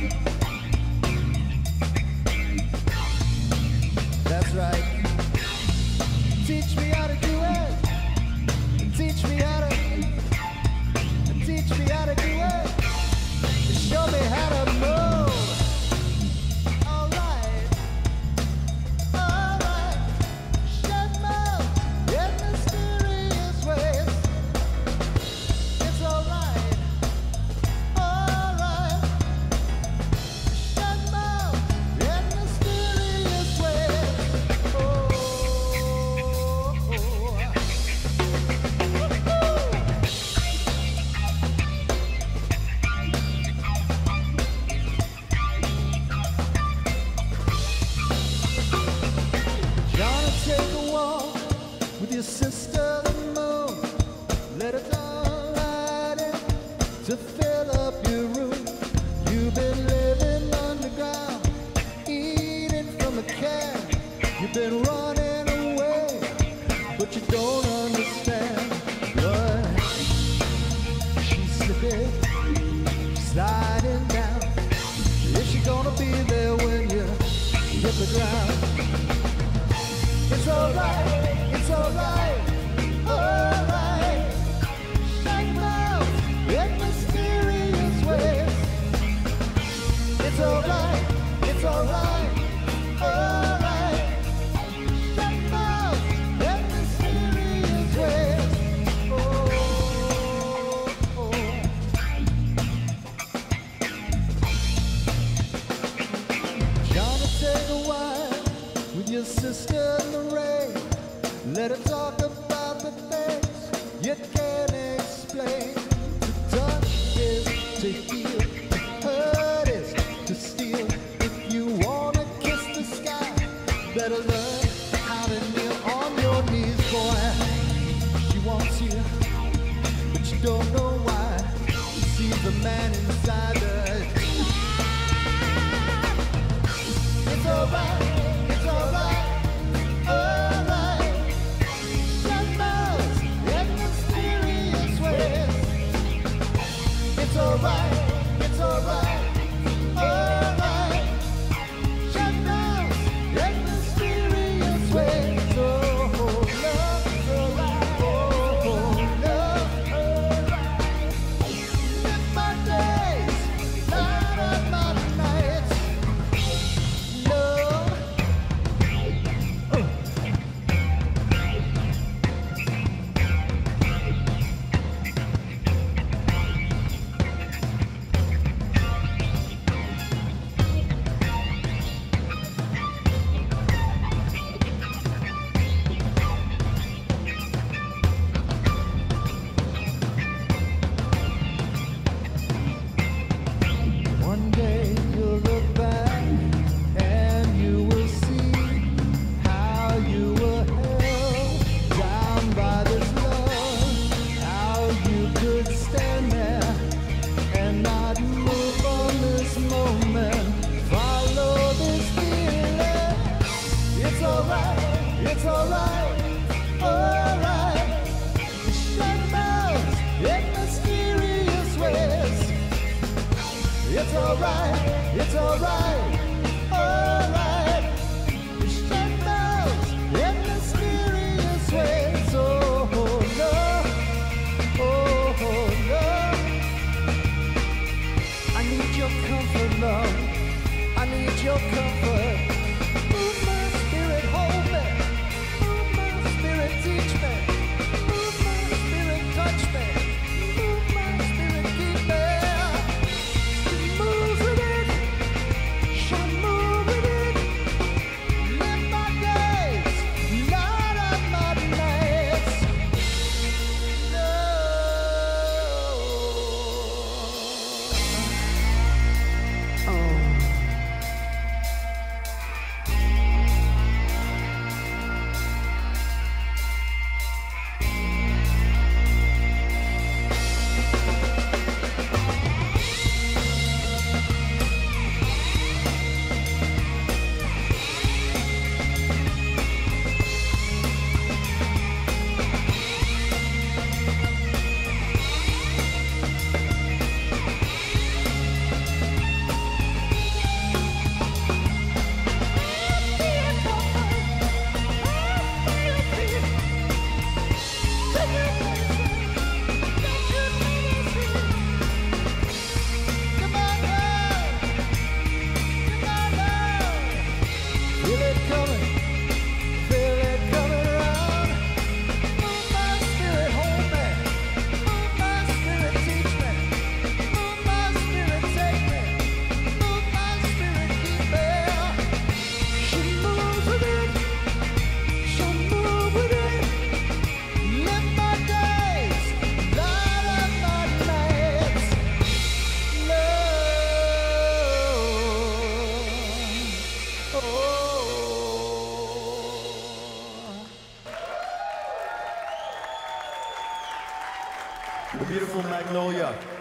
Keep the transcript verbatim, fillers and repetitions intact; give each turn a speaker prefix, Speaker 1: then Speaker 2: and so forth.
Speaker 1: That's right. Teach me how to do it. Teach me how to. Teach me how to do it. Show me how to move. All right. All right. Shut mouth in mysterious ways. It's all right. All right. Shut mouth in mysterious ways. Oh. Take a walk with your sister the moon. Let it all light in to fill up your room. You've been living underground, eating from a can. You've been running away, but you don't understand. Lord, she's slipping, sliding down. Is she gonna be there when you hit the ground? It's alright, it's alright, alright. Shut mouth in mysterious ways. It's alright, it's alright, alright. Shut mouth in mysterious ways. Oh, oh. Gonna take a while with your sister in the rain. Let her talk about the things you can't explain. To touch is to heal, to hurt is to steal. If you wanna kiss the sky, better learn how to kneel on your knees, boy. She wants you, but you don't know why. She sees the man inside her. It's alright. It's alright, alright. Shut mouths in mysterious ways. It's alright, it's alright, alright. Shut mouths in mysterious ways. Oh, love is alright. Oh, love, alright. Live my days, light up my nights. One day you'll look back and you will see how you were held down by this love. How you could stand there and not move on this moment. Follow this feeling. It's alright, it's alright, alright. Shut mouths in mysterious ways. It's alright, it's alright, alright. Shut mouths in mysterious ways. Oh, no, oh, no. I need your comfort, love. I need your comfort. Move my spirit, hold me. Move my spirit, teach me. Move my spirit, touch me. Move my spirit, keep me. Move with it. Show the beautiful Magnolia.